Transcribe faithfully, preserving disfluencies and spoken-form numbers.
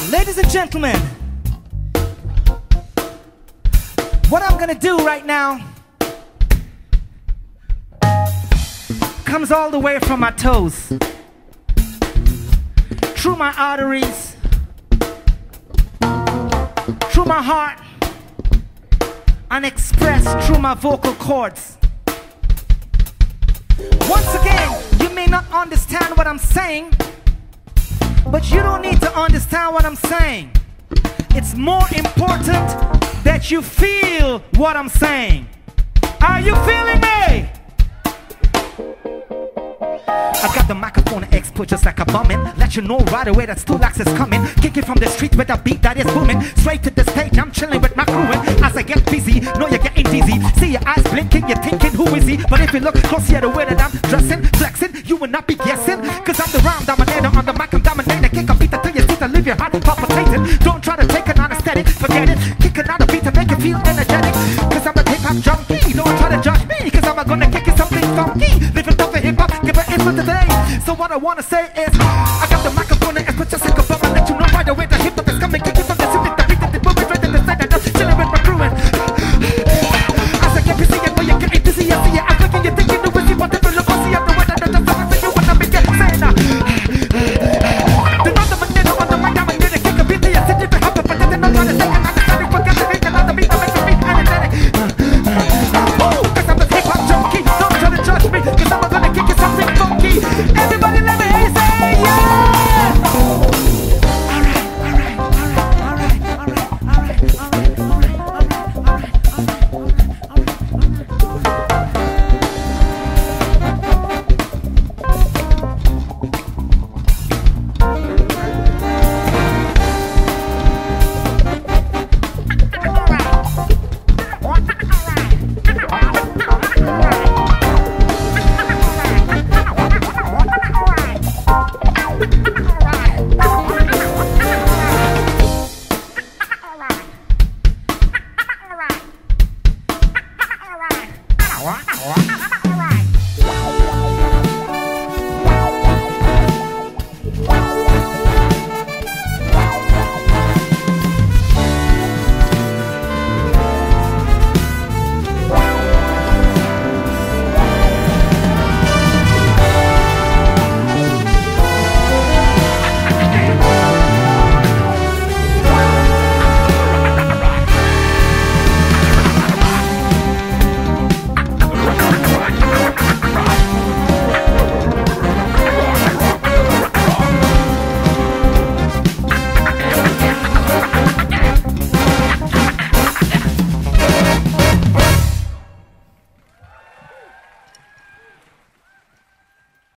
Ladies and gentlemen, what I'm gonna do right now comes all the way from my toes, through my arteries, through my heart, and expressed through my vocal cords. Once again, you may not understand what I'm saying, but you don't need to understand what I'm saying. It's more important that you feel what I'm saying. Are you feeling me? I got the microphone and expert just like a bumming. Let you know right away that Stulax is coming. Kicking from the street with a beat that is booming. Straight to the stage, I'm chilling with my crew. And as I get busy, know you're getting dizzy. See your eyes blinking, you're thinking who is he? But if you look closer at the way that I'm dressing, flexing, you will not be guessing. Cause I'm the rhyme dominator, on the mic I'm dominator. Kick a beat until you see to leave your heart palpitating. Don't try to take it on aesthetic, forget it. Kick another beat to make you feel energetic. Cause I'm a hip-hop junkie, don't try to judge me. Cause I'm gonna kick you something funky. Living tough for hip-hop, give it in for today. So what I wanna say is